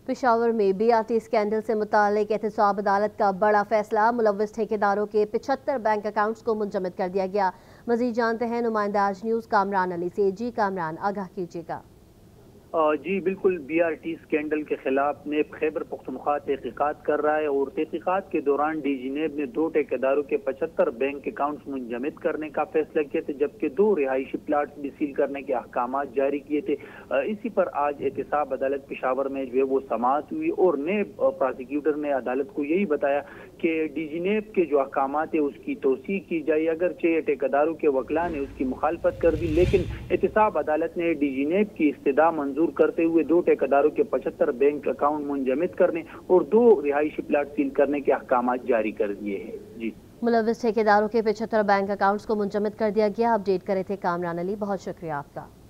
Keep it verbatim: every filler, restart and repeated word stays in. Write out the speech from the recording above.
पेशावर में B R T scandal से मुतालिक एहतसाब अदालत का बड़ा फैसला। मुलव्वस ठेकेदारों के पिछहत्तर बैंक अकाउंट्स को मुंजमद कर दिया गया। मजीद जानते हैं नुमाइंदा आज न्यूज़ कामरान अली से। जी कामरान, आगाह कीजिएगा। जी बिल्कुल, बी आर टी स्कैंडल के खिलाफ नेब खैबर पख्तूनख्वा तहकीकात कर रहा है और तहकीकात के दौरान डी जी नेब ने दो ठेकेदारों के पचहत्तर बैंक अकाउंट्स मुंजमद करने का फैसला किया था, जबकि दो रिहायशी प्लाट भी सील करने के अहकाम जारी किए थे। इसी पर आज एहतसाब अदालत पेशावर में जो है वो समाअत हुई और नेब प्रोसिक्यूटर ने अदालत को यही बताया कि डी जी नेब के जो अहकाम है उसकी तोसी की जाए। अगरचे ठेकेदारों के वकला ने उसकी मुखालफत कर दी, लेकिन एहतसाब अदालत ने डी जी नेब की इस्तदा मंजूर करते हुए दो ठेकेदारों के पचहत्तर बैंक अकाउंट मुंजमद करने और दो रिहायशी प्लाट सील करने के अहकाम जारी कर दिए हैं। जी, मुलव्वस ठेकेदारों के पचहत्तर बैंक अकाउंट्स को मुंजमद कर दिया गया। अपडेट करे थे कामरान अली, बहुत शुक्रिया आपका।